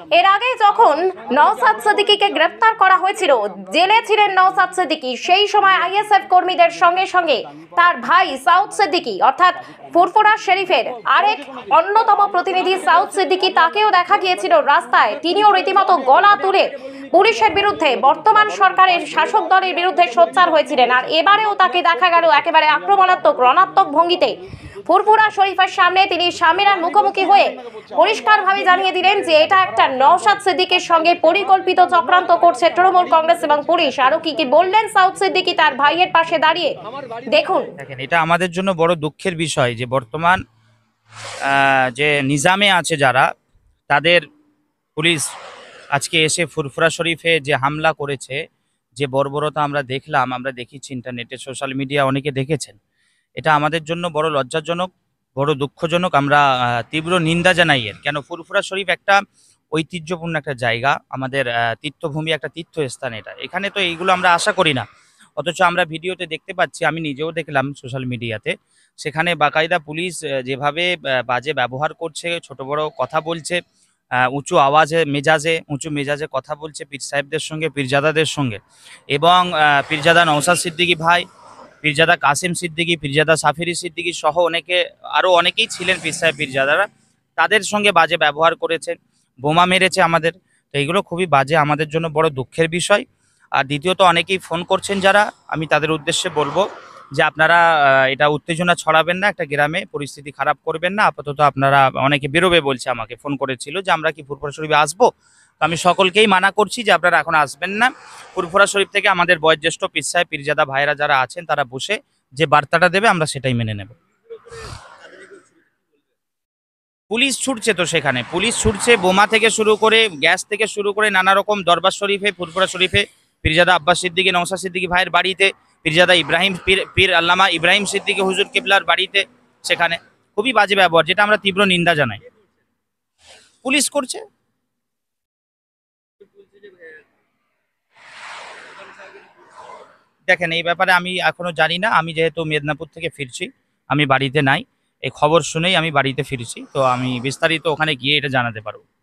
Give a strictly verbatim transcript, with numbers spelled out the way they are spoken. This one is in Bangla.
এর আগে যখন নওশাদ সিদ্দিকীকে গ্রেফতার করা হয়েছিল, জেলে ছিলেন নওশাদ সিদ্দিকী, সেই সময় আইএসএফ কর্মীদের সঙ্গে সঙ্গে তার ভাই সাউদ সিদ্দিকী অর্থাৎ ফুরফুরা শরীফের আরেক অন্যতম প্রতিনিধি সাউদ সিদ্দিকী, তাকেও দেখা গিয়েছিল রাস্তায়। তিনিও রীতিমতো গলা তুলে পুলিশের বিরুদ্ধে, বর্তমান সরকারের শাসক দলের বিরুদ্ধে সোচ্চার হয়েছিলেন। আর এবারেও তাকে দেখা গেল একেবারে আক্রমণাত্মক রণাত্মক ভঙ্গিতে ফুরফুরা শরীফের সামনে তিনি সামিরার মুখোমুখি হয়ে পরিষ্কারভাবে জানিয়ে দিলেন যে এটা একটা নওশাদ সিদ্দিকীর সঙ্গে পরিকল্পিত চক্রান্ত করছে তৃণমূল কংগ্রেস এবং পুলিশ। আরো কি কি বললেন সাউদ সিদ্দিকী তার ভাইয়ের পাশে দাঁড়িয়ে, দেখুন। দেখেন, এটা আমাদের জন্য বড় দুঃখের বিষয় যে বর্তমান যে নিজামে আছে যারা, তাদের পুলিশ আজকে এসে ফুরফুরা শরীফে যে হামলা করেছে, যে বর্বরতা আমরা দেখলাম, আমরা দেখেছি ইন্টারনেটে, সোশ্যাল মিডিয়া অনেকে দেখেছেন। এটা আমাদের জন্য বড় লজ্জাজনক, বড় দুঃখজনক। আমরা তীব্র নিন্দা জানাই এর। কেন, ফুরফুরা শরীফ একটা ঐতিহ্যপূর্ণ একটা জায়গা, আমাদের তীর্থভূমি, একটা তীর্থস্থান। এটা এখানে তো এইগুলো আমরা আশা করি না, অথচ আমরা ভিডিওতে দেখতে পাচ্ছি, আমি নিজেও দেখলাম সোশ্যাল মিডিয়াতে, সেখানে বাকায়দা পুলিশ যেভাবে বাজে ব্যবহার করছে, ছোট বড় কথা বলছে, উঁচু আওয়াজে মেজাজে উঁচু মেজাজে কথা বলছে পীর সাহেবদের সঙ্গে, পীরজাদাদের সঙ্গে, এবং পীরজাদা নওশাদ সিদ্দিকী ভাই, পীরজাদা কাসিম সিদ্দিকী, পীরজাদা সাফিরি সিদ্দিকী সহ অনেকে, আরও অনেকেই ছিলেন পীর সাহেব পীরজাদারা, তাদের সঙ্গে বাজে ব্যবহার করেছে, বোমা মেরেছে আমাদের। তো এইগুলো খুবই বাজে, আমাদের জন্য বড় দুঃখের বিষয়। আর দ্বিতীয়ত, অনেকেই ফোন করছেন যারা, আমি তাদের উদ্দেশ্যে বলবো যে আপনারা এটা উত্তেজনা ছড়াবেন না, একটা গ্রামে পরিস্থিতি খারাপ করবেন না। আপাতত আপনারা, অনেকে বেরোবে বলছে, আমাকে ফোন করেছিল যে আমরা কি ফুরফুরা শরীফে আসবো। তো আমি সকলকেই মানা করছি যে আপনারা এখন আসবেন না। ফুরফুরা শরীফ থেকে আমাদের বয়োজ্যেষ্ঠ পীর সাহেব পীরজাদা ভাইরা যারা আছেন, তারা বসে যে বার্তাটা দেবে আমরা সেটাই মেনে নেব। পুলিশ ছুটছে, তো সেখানে পুলিশ ছুটছে, বোমা থেকে শুরু করে, গ্যাস থেকে শুরু করে, নানা রকম। দরবার শরীফে, ফুরফুরা শরীফে পীরজাদা আব্বাস সিদ্দিকী নওশাদ সিদ্দিকী ভাইয়ের বাড়িতে, পীরজাদা ইব্রাহিম পীর পীর আল্লামা ইব্রাহিম সিদ্দিকী হুজুর কিবলার বাড়িতে, সেখানে খুবই বাজে ব্যবহার, যেটা আমরা তীব্র নিন্দা জানাই। পুলিশ করছে। দেখেন, এই ব্যাপারে আমি এখনো জানি না। আমি যেহেতু মেদিনীপুর থেকে ফিরছি, আমি বাড়িতে নাই, এই খবর শুনেই আমি বাড়িতে ফিরছি, তো আমি বিস্তারিত ওখানে গিয়ে এটা জানাতে পারবো।